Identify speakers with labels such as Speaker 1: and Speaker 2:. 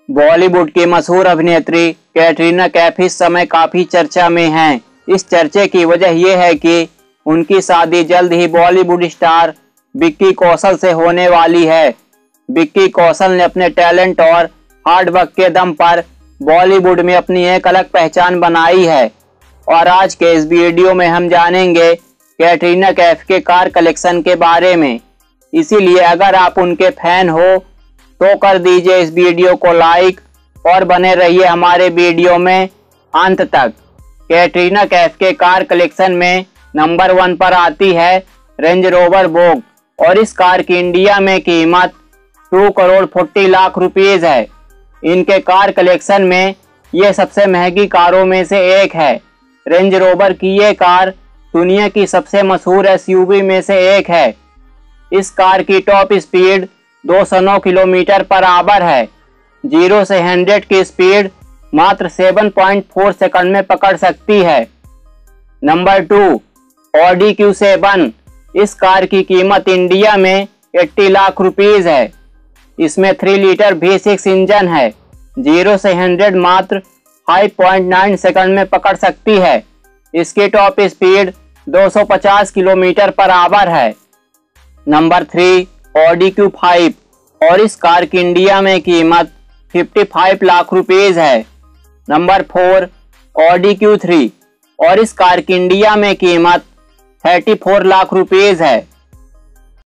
Speaker 1: बॉलीवुड की मशहूर अभिनेत्री कैटरीना कैफ इस समय काफी चर्चा में हैं। इस चर्चे की वजह यह है कि उनकी शादी जल्द ही बॉलीवुड स्टार विक्की कौशल से होने वाली है। विक्की कौशल ने अपने टैलेंट और हार्डवर्क के दम पर बॉलीवुड में अपनी एक अलग पहचान बनाई है और आज के इस वीडियो में हम जानेंगे कैटरीना कैफ के कार कलेक्शन के बारे में। इसीलिए अगर आप उनके फैन हो तो कर दीजिए इस वीडियो को लाइक और बने रहिए हमारे वीडियो में अंत तक। कैटरीना कैफ के कार कलेक्शन में नंबर 1 पर आती है रेंज रोवर वोग और इस कार की इंडिया में कीमत 2 करोड़ 40 लाख रुपीस है। इनके कार कलेक्शन में ये सबसे महंगी कारों में से एक है। रेंज रोवर की ये कार दुनिया की सबसे मशहूर एसयूवी में से एक है। इस कार की top speed 209 kilometre per hour है। 0 से 100 की स्पीड मात्र 7.4 सेकंड में पकड़ सकती है। Number 2 Audi Q7। इस कार की कीमत इंडिया में 80 लाख रुपीस है। इसमें 3 लीटर V6 इंजन है। 0 से 100 मात्र 5.9 सेकंड में पकड़ सकती है। इसकी top speed 250 kilometre per hour है। नंबर 3 ऑडी Q5 और इस कार की इंडिया में कीमत 55 लाख रुपीस है। नंबर 4 ऑडी Q3 और इस कार की इंडिया में कीमत 34 लाख रुपीस है।